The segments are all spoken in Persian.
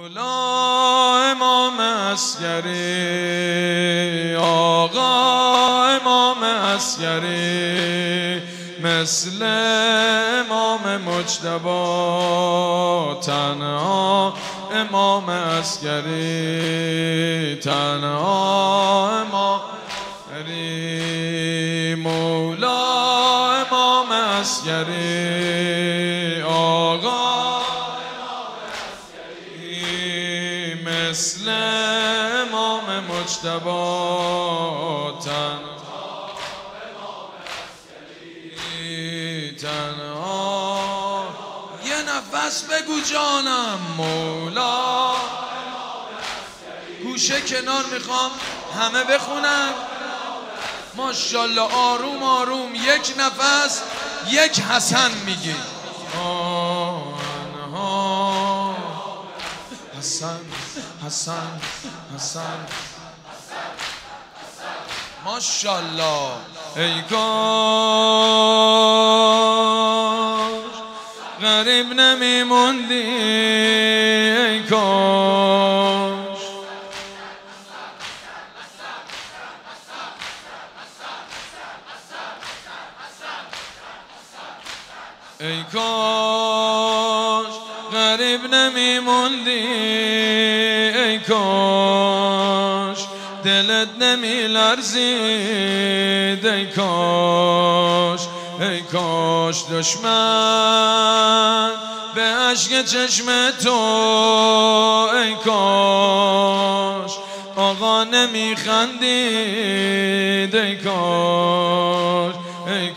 مولا امام عسکری، آقا امام عسکری، مثل امام مجتبی تنها امام عسکری، تنها امام عسکری. مولا امام عسکری، آقا مثل امام مجتبی تنها امام عسکری، تنها. یه نفس بگو جانم مولا. گوشه کنار میخوام همه بخونن ماشاءالله، آروم آروم، یک نفس یک حسن میگی. حسن حسن حسن ماشاءالله. ای کاش غریب نمیموندی، ای کاش ای کاش غریب نمیموندی، ای کاش دلت نمیلرزید، ای کاش، ای کاش دشمن به اشک چشم تو، ای کاش آقا نمیخندید، ای کاش، ای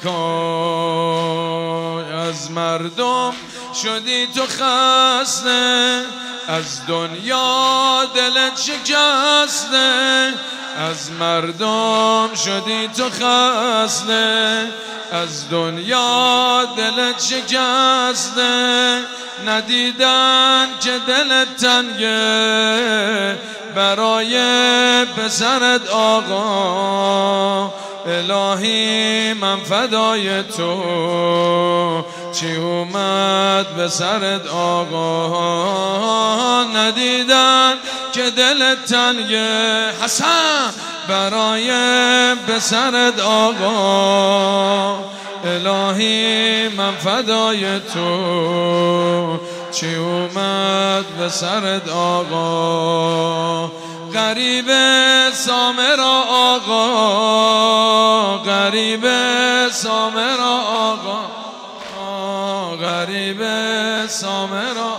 کاش از مردم شدی تو خسته، از دنیا دلت شکسته، از مردم شدی تو خسته، از دنیا دلت شکسته. ندیدن که دلت تنگه برای پسرت آقا، الهی من فدای تو، چی اومد به سرت آقا. ندیدن که دلت تنگه حسن برای پسرت آقا، الهی من فدای تو، چی اومد به سرت آقا. غریب سامرا آقا، غریب سامرا آقا، غریب سامرا،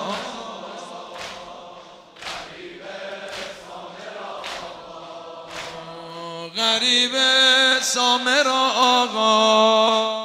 غریب سامرا آقا.